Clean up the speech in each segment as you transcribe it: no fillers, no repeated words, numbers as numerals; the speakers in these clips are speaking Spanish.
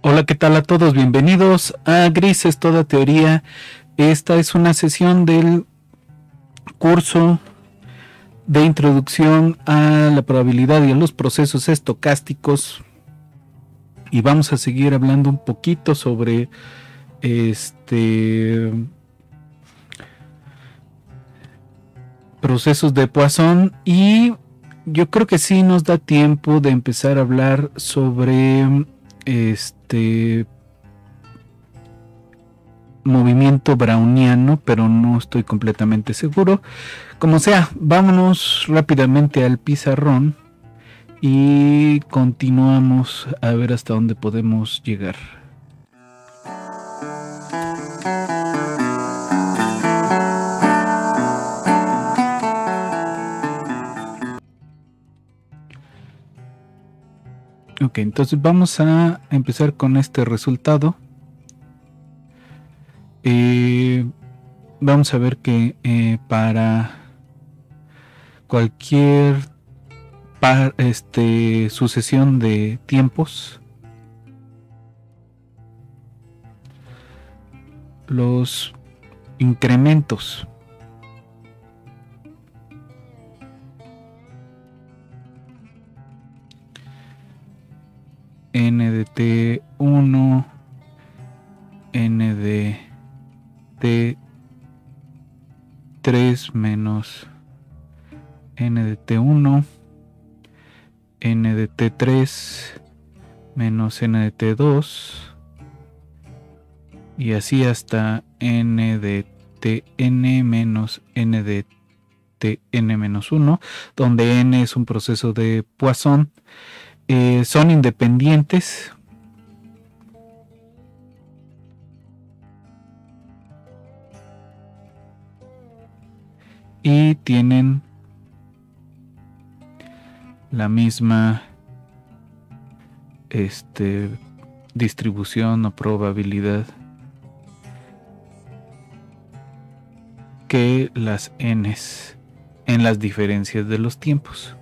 Hola, ¿qué tal a todos? Bienvenidos a Grises Toda Teoría. Esta es una sesión del curso de introducción a la probabilidad y a los procesos estocásticos. Y vamos a seguir hablando un poquito sobre procesos de Poisson, y yo creo que sí nos da tiempo de empezar a hablar sobre movimiento browniano, pero no estoy completamente seguro. Como sea, vámonos rápidamente al pizarrón y continuamos a ver hasta dónde podemos llegar. Ok, entonces vamos a empezar con este resultado. Vamos a ver que para cualquier sucesión de tiempos, los incrementos n de t1, n de t3 menos n de t1, n de t3 menos n de t2, y así hasta n de tn menos n de tn menos 1, donde n es un proceso de Poisson. Son independientes y tienen la misma distribución o probabilidad que las n's en las diferencias de los tiempos.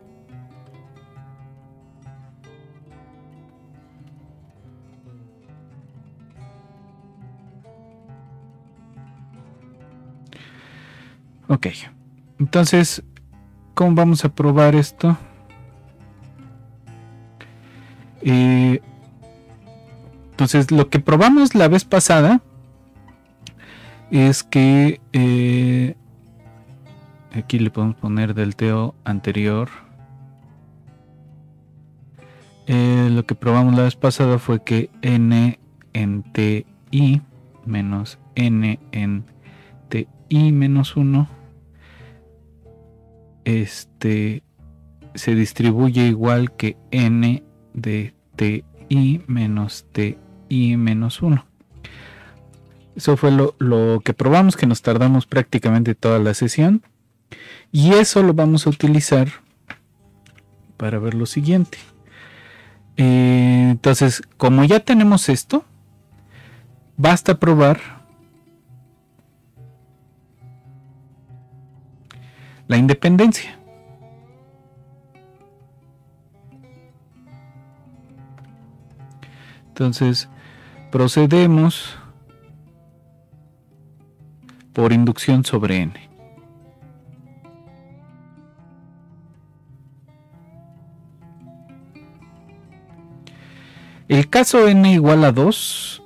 Ok, entonces, ¿cómo vamos a probar esto? Entonces, lo que probamos la vez pasada es que aquí le podemos poner del teo anterior. Lo que probamos la vez pasada fue que n en ti menos n en ti menos 1 se distribuye igual que n de ti menos ti menos 1. Eso fue lo que probamos, que nos tardamos prácticamente toda la sesión, y eso lo vamos a utilizar para ver lo siguiente. Entonces, como ya tenemos esto, basta probar la independencia. Entonces, procedemos por inducción sobre n. El caso n igual a 2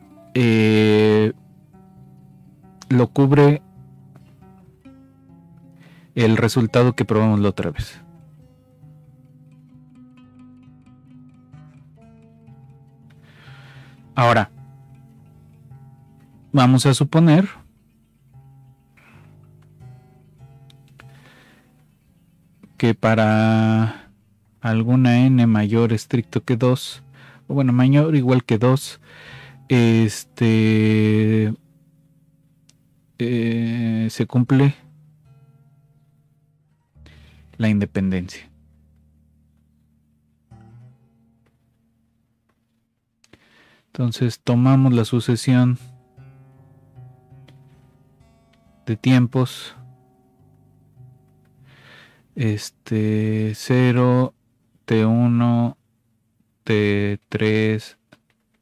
lo cubre el resultado que probamos la otra vez. Ahora, vamos a suponer que para alguna n mayor estricto que 2, o bueno, mayor o igual que 2, se cumple la independencia. Entonces tomamos la sucesión de tiempos 0, T1, T3,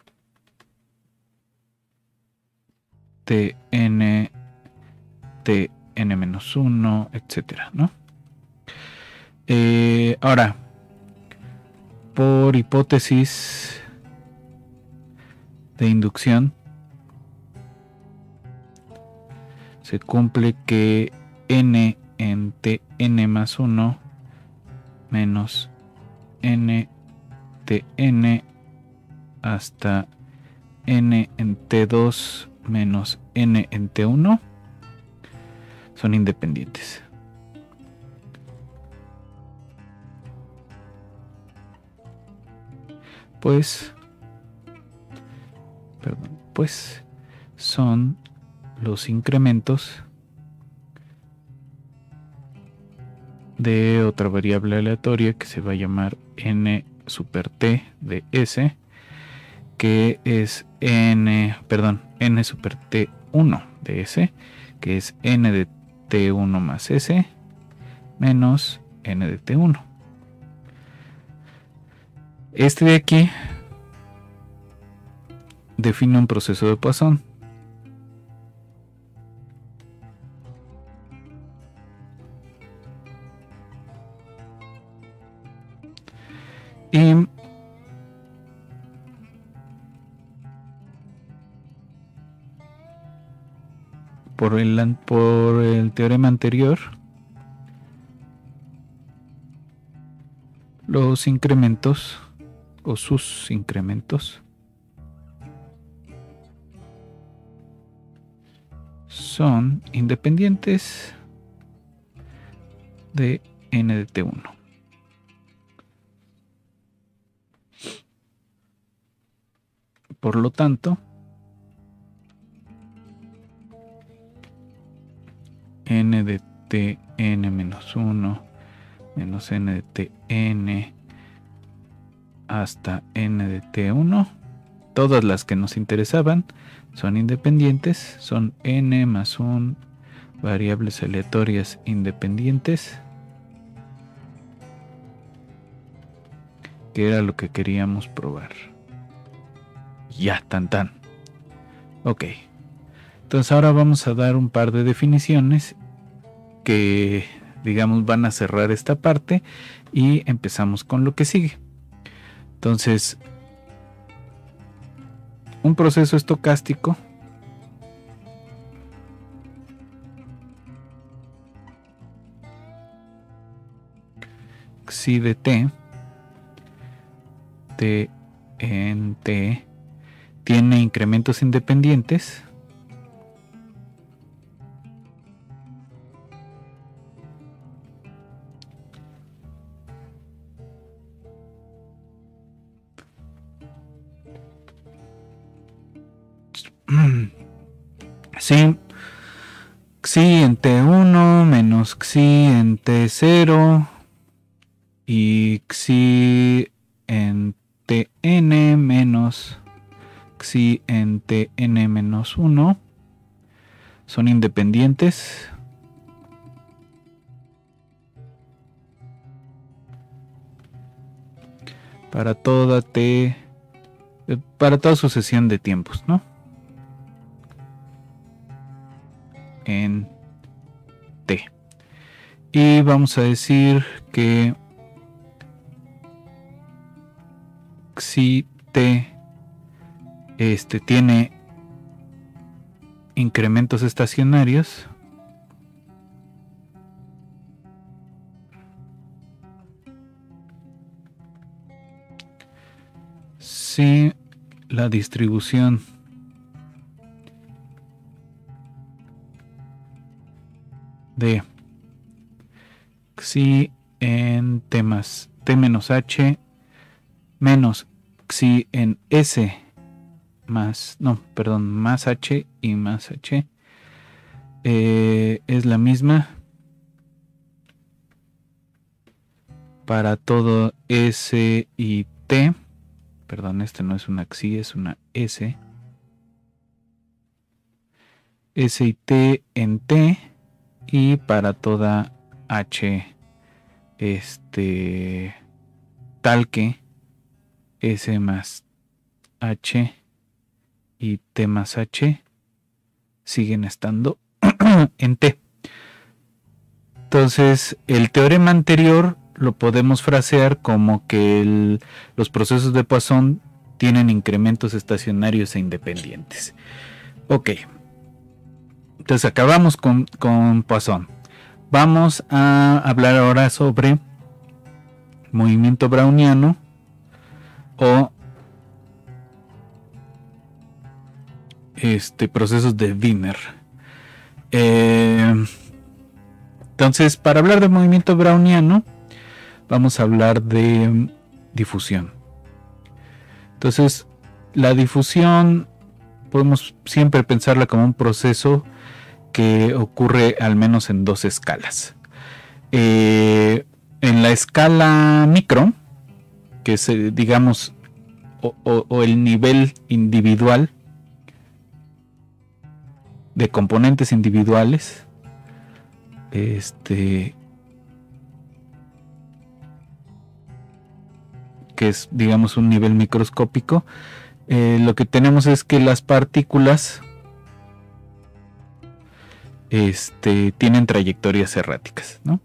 tn, tn-1, etcétera, ¿no? Ahora, por hipótesis de inducción, se cumple que n en tn más 1 menos n tn hasta n en t2 menos n en t1 son independientes. Pues son los incrementos de otra variable aleatoria que se va a llamar n super t de s, que es n super t1 de s, que es n de t1 más s menos n de t1. Este de aquí define un proceso de Poisson. Y por el teorema anterior, los incrementos o sus incrementos son independientes de n de t1. Por lo tanto, n de tn menos 1 menos n de tn hasta n de t1, todas las que nos interesaban son independientes, son n más 1 variables aleatorias independientes, que era lo que queríamos probar. Ya, tan. Ok. Entonces ahora vamos a dar un par de definiciones que, digamos, van a cerrar esta parte y empezamos con lo que sigue. Entonces, un proceso estocástico xi de t en t tiene incrementos independientes sí, xi en t1 menos xi en t0 y xi en tn menos xi en tn menos 1 son independientes para toda sucesión de tiempos, ¿no? En t. Y vamos a decir que xi t tiene incrementos estacionarios si la distribución de xi en t menos h menos xi en s más h y más h es la misma para todo s y t. Perdón, este no es una xi, es una s. S y t en t, y para toda h tal que s más h y t más h siguen estando en T. Entonces, el teorema anterior lo podemos frasear como que los procesos de Poisson tienen incrementos estacionarios e independientes. Ok. Entonces, acabamos con Poisson. Vamos a hablar ahora sobre movimiento browniano o procesos de Wiener. Entonces, para hablar de movimiento browniano, vamos a hablar de difusión. Entonces, la difusión podemos siempre pensarla como un proceso que ocurre al menos en dos escalas. En la escala micro, que es, digamos, o el nivel individual de componentes individuales, que es, digamos, un nivel microscópico, lo que tenemos es que las partículas tienen trayectorias erráticas, ¿no?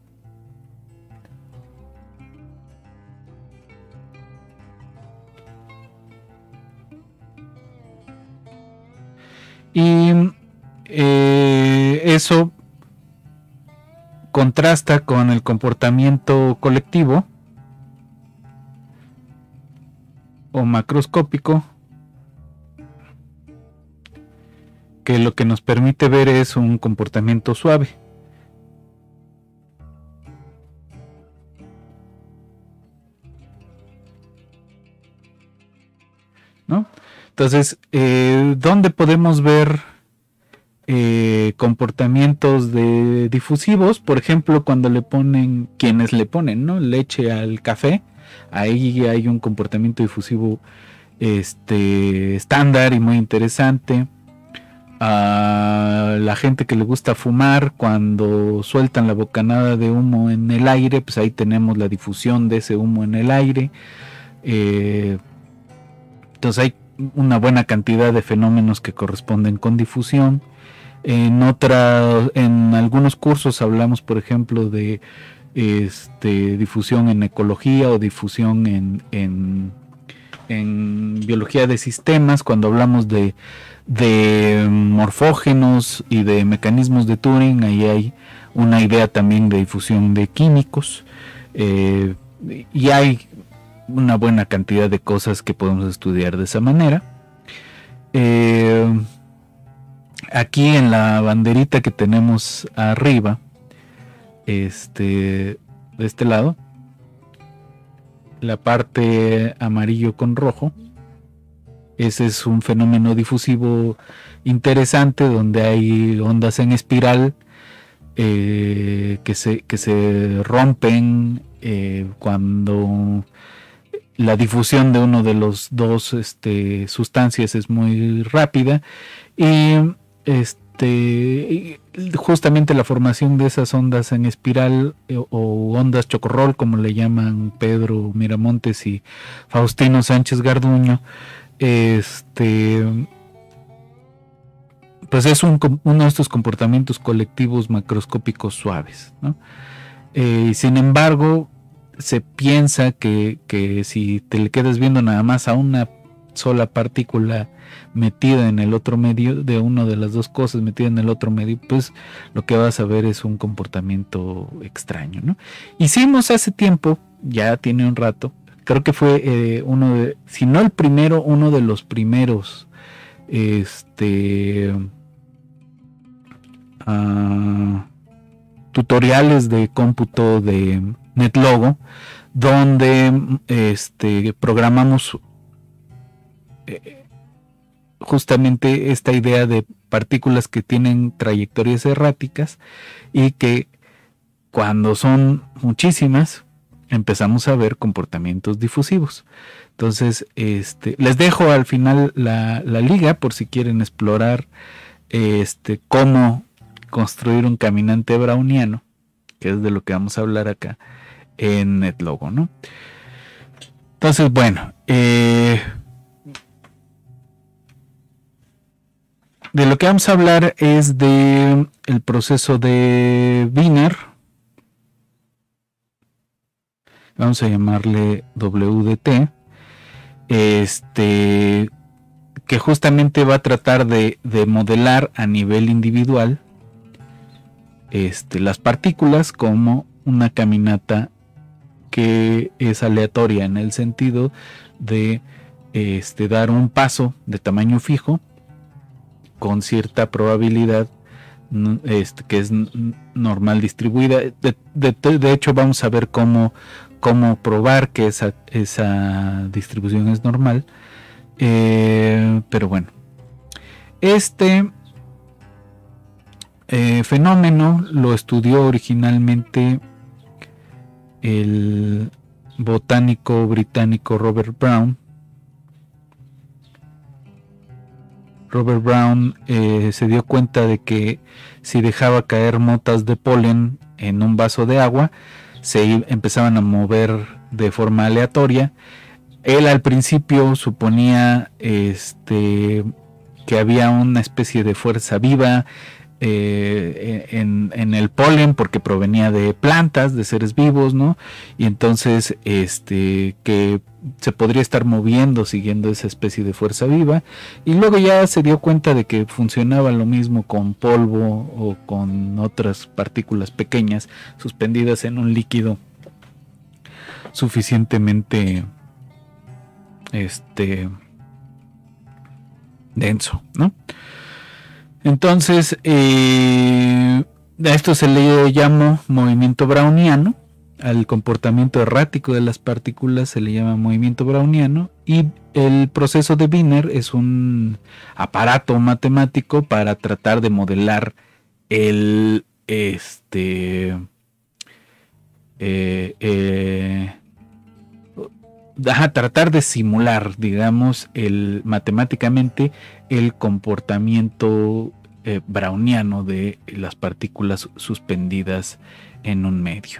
Y eso contrasta con el comportamiento colectivo o macroscópico, que lo que nos permite ver es un comportamiento suave. ¿No? Entonces, ¿dónde podemos ver comportamientos difusivos? Por ejemplo, cuando quienes le ponen, ¿no?, leche al café, ahí hay un comportamiento difusivo estándar y muy interesante. A la gente que le gusta fumar, cuando sueltan la bocanada de humo en el aire, pues ahí tenemos la difusión de ese humo en el aire. Entonces hay una buena cantidad de fenómenos que corresponden con difusión. En algunos cursos hablamos, por ejemplo, de difusión en ecología o difusión en biología de sistemas, cuando hablamos de morfógenos y de mecanismos de Turing. Ahí hay una idea también de difusión de químicos, y hay una buena cantidad de cosas que podemos estudiar de esa manera. Aquí en la banderita que tenemos arriba, de este lado, la parte amarillo con rojo, ese es un fenómeno difusivo interesante donde hay ondas en espiral que se rompen cuando la difusión de uno de los dos sustancias es muy rápida, y justamente la formación de esas ondas en espiral o ondas chocorrol, como le llaman Pedro Miramontes y Faustino Sánchez Garduño, pues es uno de estos comportamientos colectivos macroscópicos suaves, ¿no? Sin embargo, se piensa que si te le quedas viendo nada más a una sola partícula metida en el otro medio, de una de las dos cosas metida en el otro medio, pues lo que vas a ver es un comportamiento extraño, ¿no? Hicimos hace tiempo, ya tiene un rato, creo que fue si no el primero, uno de los primeros tutoriales de cómputo de NetLogo, donde programamos justamente esta idea de partículas que tienen trayectorias erráticas y que cuando son muchísimas empezamos a ver comportamientos difusivos. Entonces, les dejo al final la liga por si quieren explorar cómo construir un caminante browniano, que es de lo que vamos a hablar acá en NetLogo, ¿no? Entonces, bueno, De lo que vamos a hablar es de el proceso de Wiener. Vamos a llamarle WDT. Que justamente va a tratar de modelar a nivel individual las partículas como una caminata que es aleatoria, en el sentido de dar un paso de tamaño fijo con cierta probabilidad que es normal distribuida. De hecho, vamos a ver cómo probar que esa distribución es normal. Pero bueno, fenómeno lo estudió originalmente el botánico británico Robert Brown. Robert Brown se dio cuenta de que si dejaba caer motas de polen en un vaso de agua, se empezaban a mover de forma aleatoria. Él al principio suponía que había una especie de fuerza viva en el polen, porque provenía de plantas, de seres vivos, ¿no? Y entonces que se podría estar moviendo siguiendo esa especie de fuerza viva. Y luego ya se dio cuenta de que funcionaba lo mismo con polvo o con otras partículas pequeñas suspendidas en un líquido suficientemente denso, ¿no? Entonces a esto se le llamó movimiento browniano. Al comportamiento errático de las partículas se le llama movimiento browniano, y el proceso de Wiener es un aparato matemático para tratar de modelar tratar de simular, digamos, matemáticamente el comportamiento browniano de las partículas suspendidas en un medio.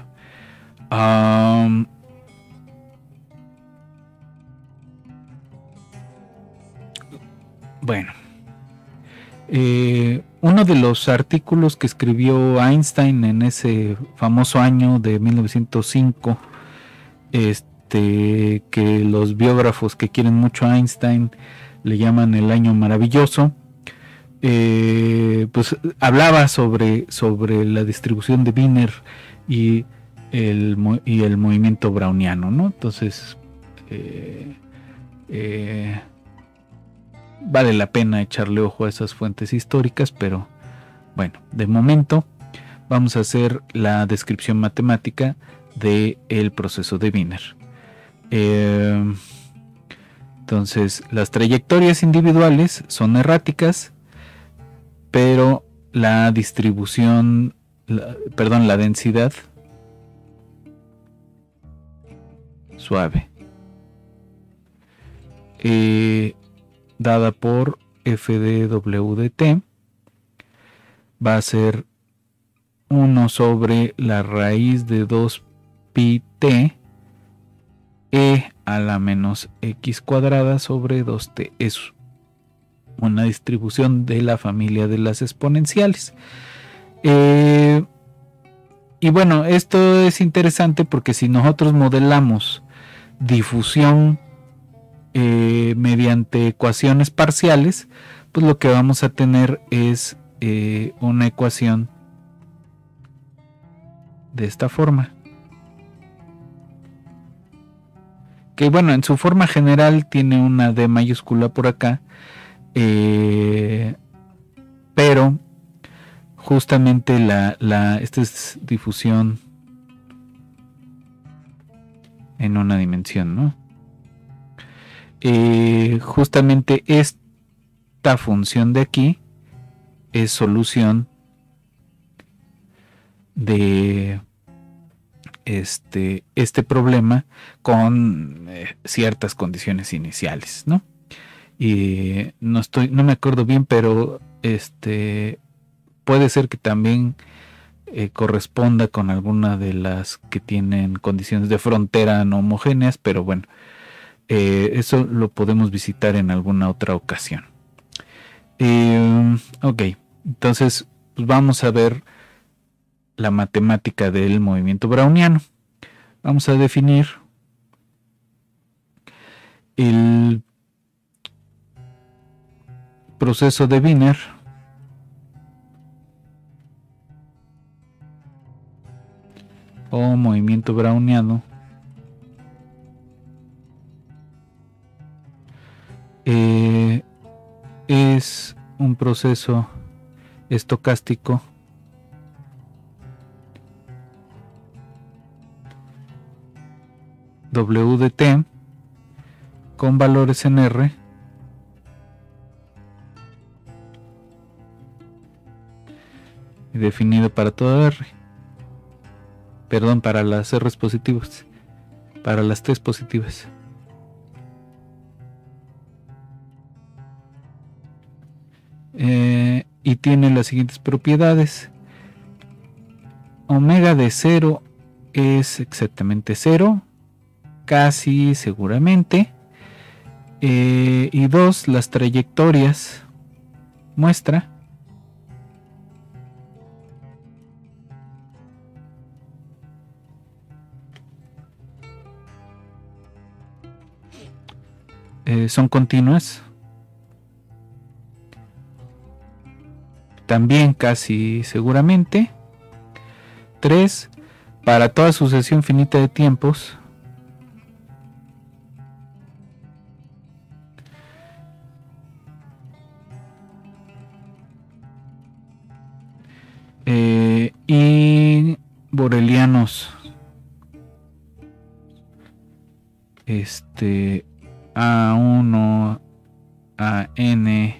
Bueno, uno de los artículos que escribió Einstein en ese famoso año de 1905, que los biógrafos que quieren mucho a Einstein le llaman el año maravilloso, pues hablaba sobre la distribución de Wiener y el movimiento browniano, ¿no? Entonces vale la pena echarle ojo a esas fuentes históricas, pero bueno, de momento vamos a hacer la descripción matemática del proceso de Wiener. Entonces, las trayectorias individuales son erráticas, pero la distribución, la densidad suave, dada por f de WDT, va a ser 1 sobre la raíz de 2 pi t e a la menos x cuadrada sobre 2t. Es una distribución de la familia de las exponenciales. Y bueno, esto es interesante porque si nosotros modelamos difusión mediante ecuaciones parciales, pues lo que vamos a tener es una ecuación de esta forma, que bueno, en su forma general tiene una D mayúscula por acá, pero justamente esta es difusión en una dimensión, ¿no? Justamente esta función de aquí es solución de este problema con ciertas condiciones iniciales, ¿no? Y no me acuerdo bien, pero puede ser que también corresponda con alguna de las que tienen condiciones de frontera no homogéneas, pero bueno, eso lo podemos visitar en alguna otra ocasión. Ok, entonces pues vamos a ver la matemática del movimiento browniano. Vamos a definir el proceso de Wiener o movimiento browniano es un proceso estocástico W de t con valores en R y definido para toda R, perdón, para las R's positivas, para las T's positivas. Y tiene las siguientes propiedades. Omega de 0 es exactamente 0, casi seguramente. Y 2, las trayectorias muestra son continuas. También casi seguramente. 3, para toda sucesión finita de tiempos. Y borelianos A1, AN,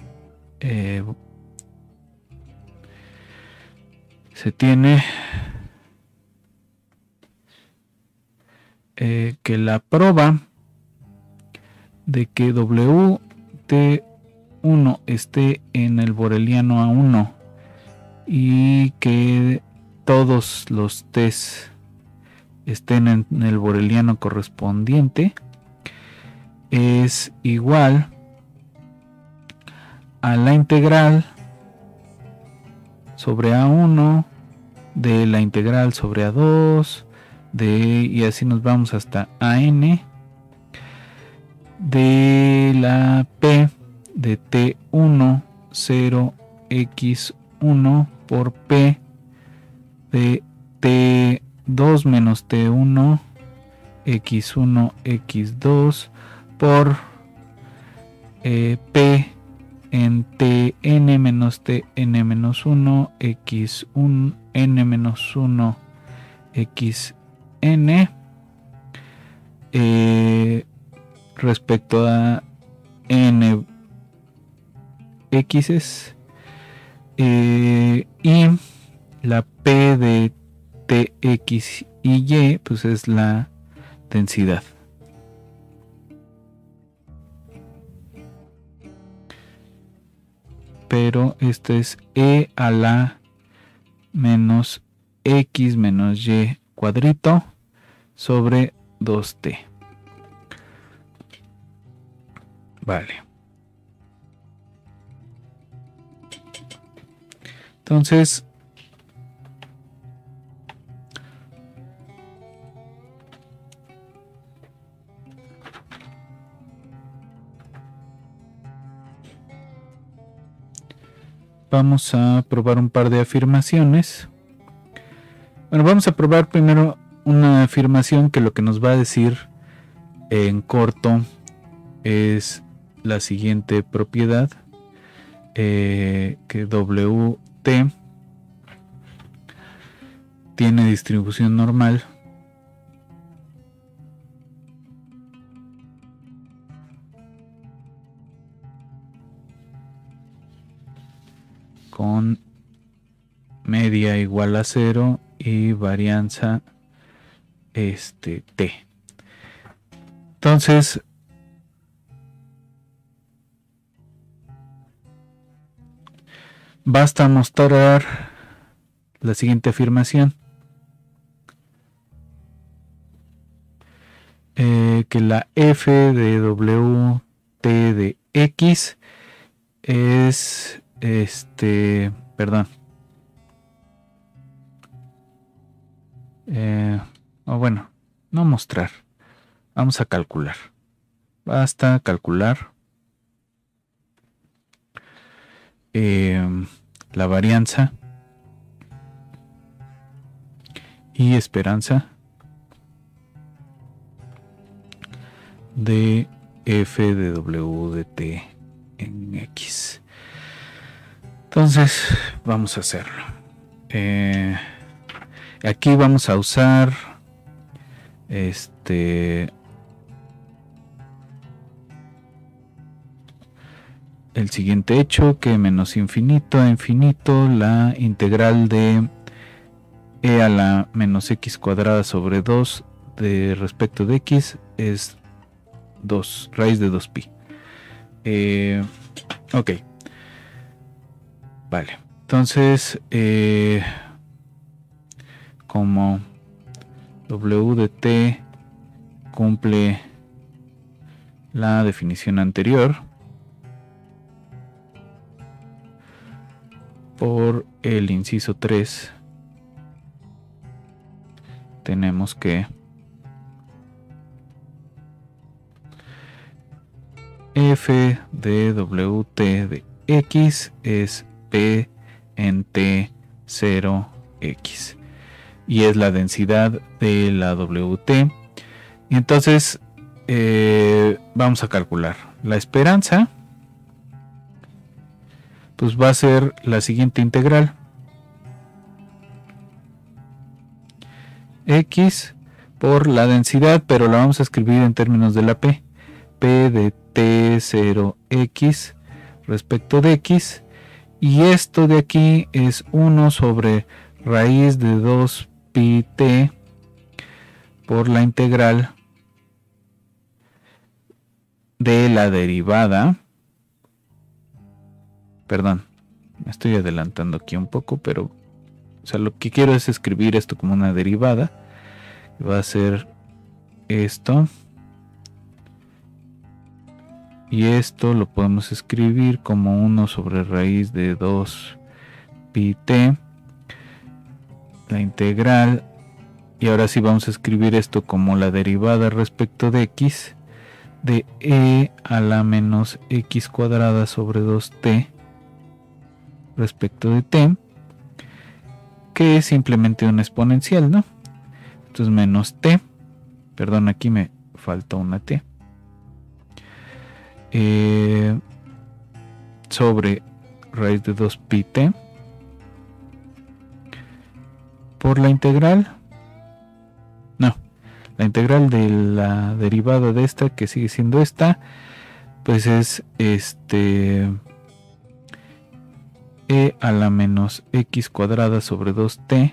se tiene que la prueba de que WT1 esté en el boreliano A1 y que todos los T's estén en el boreliano correspondiente es igual a la integral sobre A1 de la integral sobre A2 y así nos vamos hasta AN de la P de T1 0x1 por P de T2 menos T1 x1 x2 por P en Tn menos Tn menos 1 x1 n menos 1 xn respecto a n x's y la P de Tx y y pues es la densidad. Pero esto es E a la menos X menos Y cuadrito sobre 2T. Vale. Entonces, vamos a probar un par de afirmaciones. Bueno, vamos a probar primero una afirmación que lo que nos va a decir en corto es la siguiente propiedad, que WT tiene distribución normal con media igual a 0 y varianza T. Entonces, basta mostrar la siguiente afirmación, que la f de WT de X es perdón. Bueno, no mostrar. Vamos a calcular. Basta calcular la varianza y esperanza de f de w de t en x. Entonces vamos a hacerlo. Aquí vamos a usar el siguiente hecho, que menos infinito a infinito la integral de e a la menos x cuadrada sobre 2 de respecto de x es 2, raíz de 2pi. Ok. Vale. Entonces, como w de t cumple la definición anterior, por el inciso 3 tenemos que f de wt de x es p en t 0x y es la densidad de la wt. Y entonces vamos a calcular la esperanza. Pues va a ser la siguiente integral: x por la densidad, pero la vamos a escribir en términos de la p de t0x respecto de x, y esto de aquí es 1 sobre raíz de 2pi t por la integral de la derivada. Perdón, me estoy adelantando aquí un poco, pero lo que quiero es escribir esto como una derivada. Va a ser esto. Y esto lo podemos escribir como 1 sobre raíz de 2pi t. La integral. Y ahora sí vamos a escribir esto como la derivada respecto de x de e a la menos x cuadrada sobre 2t respecto de t, que es simplemente una exponencial, ¿no? Entonces menos t, perdón, aquí me falta una t, sobre raíz de 2pi t por la integral, la integral de la derivada de esta, que sigue siendo esta, pues es e a la menos x cuadrada sobre 2t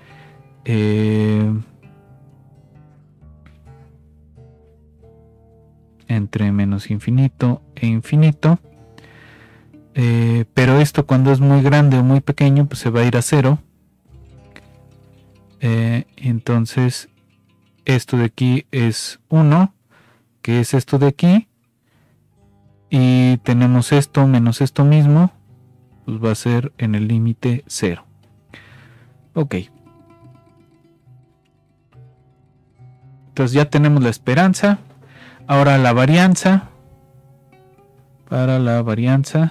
entre menos infinito e infinito, pero esto cuando es muy grande o muy pequeño pues se va a ir a 0. Entonces esto de aquí es 1, que es esto de aquí, y tenemos esto menos esto mismo, pues va a ser en el límite 0. Ok. Entonces ya tenemos la esperanza. Ahora la varianza. Para la varianza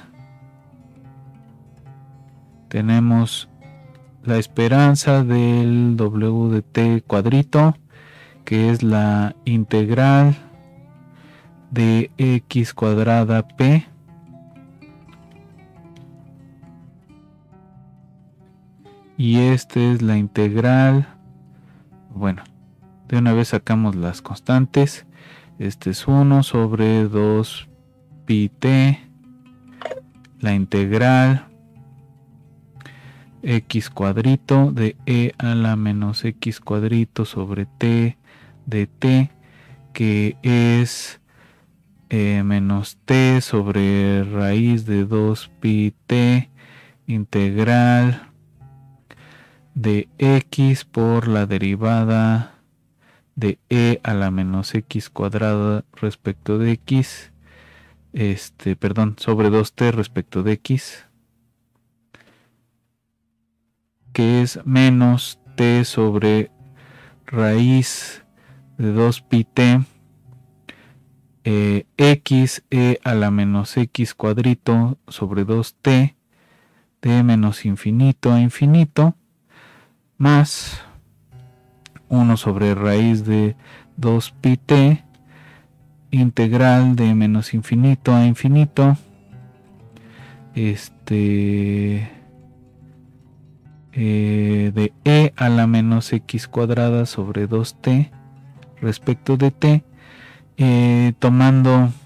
tenemos la esperanza del w de t cuadrito, que es la integral de x cuadrada p y esta es la integral. Bueno, de una vez sacamos las constantes. Este es 1 sobre 2pi t, la integral x cuadrito de e a la menos x cuadrito sobre t de t, que es menos t sobre raíz de 2pi t integral de x por la derivada de e a la menos x cuadrada respecto de x sobre 2t respecto de x, que es menos t sobre raíz de 2πt x e a la menos x cuadrito sobre 2t de menos infinito a infinito más 1 sobre raíz de 2πt integral de menos infinito a infinito de e a la menos x cuadrada sobre 2t respecto de t, tomando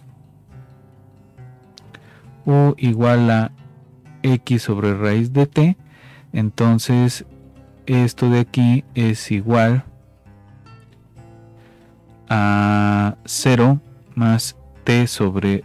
u igual a x sobre raíz de t. Entonces esto de aquí es igual a 0 más t sobre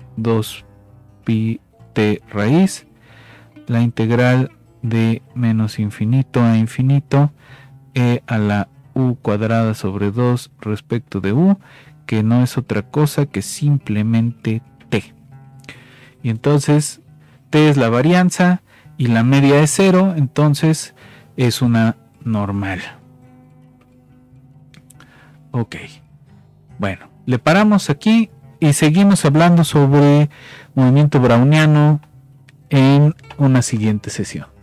2πt raíz, la integral de menos infinito a infinito e a la u cuadrada sobre 2 respecto de u, que no es otra cosa que simplemente t. Y entonces t es la varianza y la media es 0, entonces es una normal. Ok, bueno, le paramos aquí y seguimos hablando sobre movimiento browniano en una siguiente sesión.